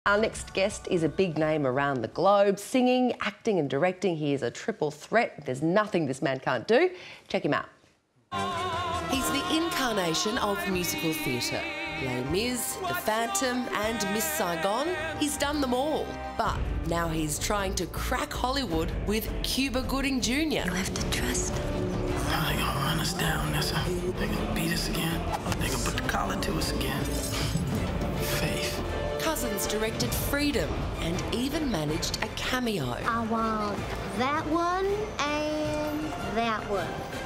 Our next guest is a big name around the globe. Singing, acting and directing, he is a triple threat. There's nothing this man can't do. Check him out. He's the incarnation of musical theatre. Les Mis, The Phantom and Miss Saigon. He's done them all. But now he's trying to crack Hollywood with Cuba Gooding Jr. You have to trust them. Now they're gonna run us down, Nessa. They're gonna beat us again. They're gonna put the collar to us again. Faith. Cousens directed Freedom and even managed a cameo. I want that one and that one.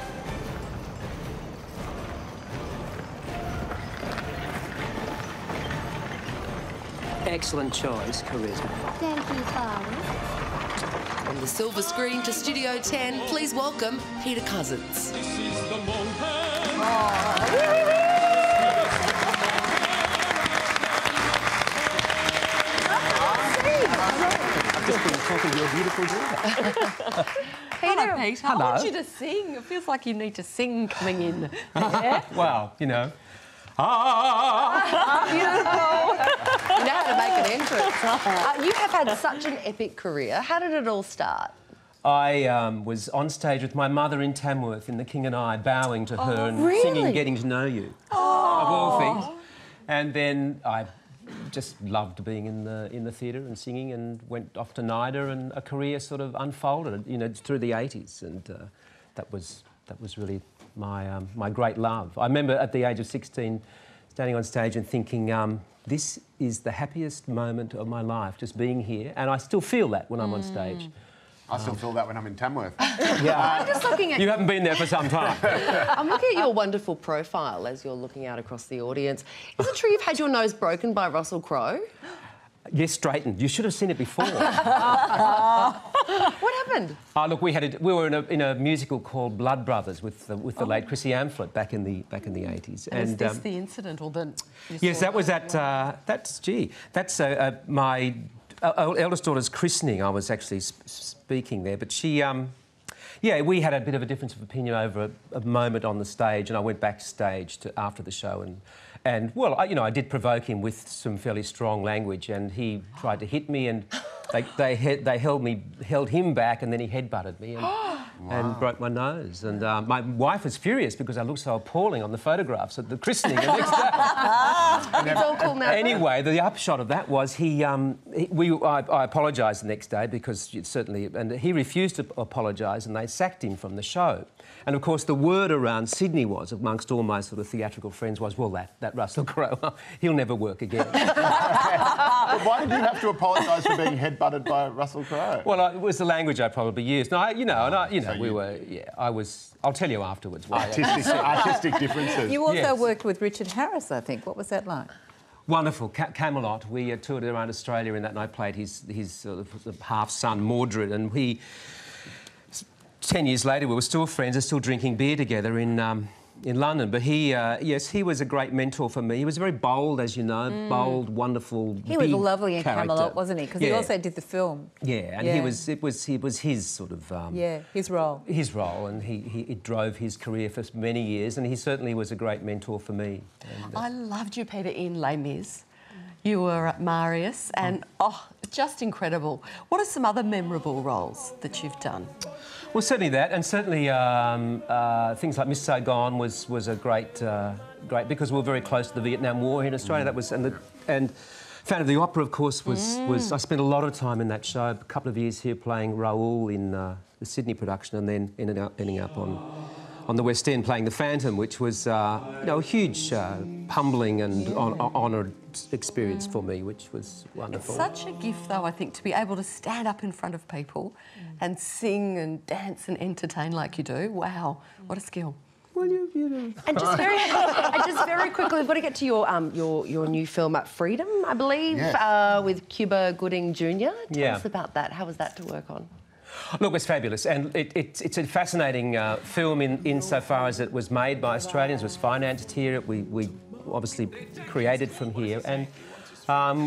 Excellent choice, charisma. Thank you, Father. From the silver screen to Studio 10, please welcome Peter Cousens. I've just been talking to your beautiful daughter. Peter, Peter, I Hello. want you to sing. It feels like you need to sing coming in. Well, you know. Beautiful. You know how to make an entrance. You have had such an epic career. How did it all start? I was on stage with my mother in Tamworth in The King and I, bowing to her and really? singing Getting to Know You, of all things. And then I just loved being in the theatre and singing, and went off to NIDA, and a career sort of unfolded, you know, through the 80s, and that was really my great love. I remember at the age of 16 standing on stage and thinking, this is the happiest moment of my life, just being here, and I still feel that when I'm on stage. I still feel that when I'm in Tamworth. Yeah. I'm just looking at You haven't been there for some time. I'm looking at your wonderful profile as you're looking out across the audience. Is it true you've had your nose broken by Russell Crowe? Yes, straightened. You should have seen it before. What happened? Look, we were in a musical called Blood Brothers with the late Chrissy Amphlett back in the 80s. And is this the incident or the? Yes, that was at that's my eldest daughter's christening. I was actually speaking there, but she yeah, we had a bit of a difference of opinion over a moment on the stage, and I went backstage after the show and well, I did provoke him with some fairly strong language, and he tried to hit me, and they held him back, and then he headbutted me and broke my nose. And my wife was furious because I looked so appalling on the photographs at the christening the next day. It's all cool now. Anyway, the upshot of that was I apologised the next day because and he refused to apologise, and they sacked him from the show. And of course, the word around Sydney was, amongst all my sort of theatrical friends, was, well, that Russell Crowe, he'll never work again. But why did you have to apologise for being headbutted by Russell Crowe? Well, it was the language I probably used. No, I'll tell you afterwards. Artistic differences. You also worked with Richard Harris, I think. What was that like? Wonderful. Camelot. We toured around Australia in that, and I played his sort of half-son, Mordred, and 10 years later, we were still friends and still drinking beer together in London. But yes, he was a great mentor for me. He was very bold, as you know, bold, wonderful. He was lovely in character. Camelot, wasn't he? Because he also did the film. Yeah, and it was his sort of his role. His role, and it drove his career for many years, and he certainly was a great mentor for me. And, I loved you, Peter, in Les Mis. You were Marius, and just incredible. What are some other memorable roles that you've done? Well, certainly that, and certainly things like Miss Saigon was a great because we were very close to the Vietnam War here in Australia. That was and Phantom of the Opera, of course, was I spent a lot of time in that show. A couple of years here playing Raoul in the Sydney production, and then ending up on the West End playing the Phantom, which was a huge, humbling and honoured experience for me, which was wonderful. It's such a gift, though, I think, to be able to stand up in front of people and sing and dance and entertain like you do. Wow, what a skill. Well, you know. And just very quickly, we've got to get to your new film, Freedom, I believe, with Cuba Gooding Jr. Tell us about that. How was that to work on? Look, it's fabulous, and it's a fascinating film insofar as it was made by Australians, was financed here. We obviously created from here, and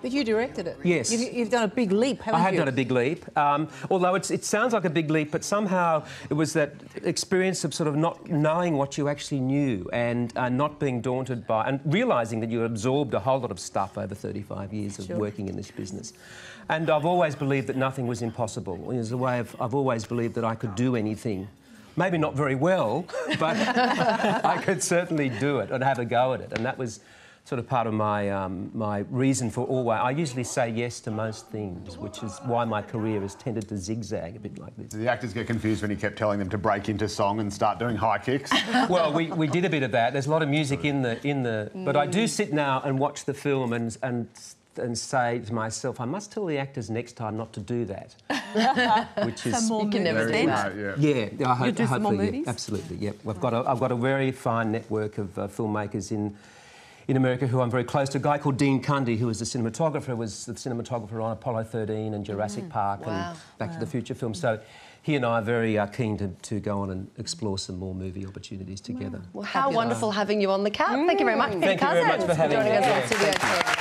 But you directed it. Yes. You've done a big leap, haven't you? I have done a big leap. Although it sounds like a big leap, but somehow it was that experience of sort of not knowing what you actually knew and not being daunted by... and realising that you absorbed a whole lot of stuff over 35 years of working in this business. And I've always believed that nothing was impossible. There's a way of... I've always believed that I could do anything. Maybe not very well, but I could certainly do it and have a go at it. And that was sort of part of my my reason for always... I usually say yes to most things, which is why my career has tended to zigzag a bit like this. The actors get confused when you kept telling them to break into song and start doing high kicks. Well, we did a bit of that. There's a lot of music in the... But I do sit now and watch the film and say to myself, I must tell the actors next time not to do that. Which is... You can never do that. Yeah, I hope, you do some more movies? Yeah, absolutely, yep. I've got a very fine network of filmmakers in America who I'm very close to. A guy called Dean Cundy, who was the cinematographer on Apollo 13 and Jurassic Park and Back to the Future films. So he and I are very keen to go on and explore some more movie opportunities together. Well, how wonderful having you on the cab. Thank you very much, Peter Cousens. Thank you very much for having me. Joining us on Studio 10.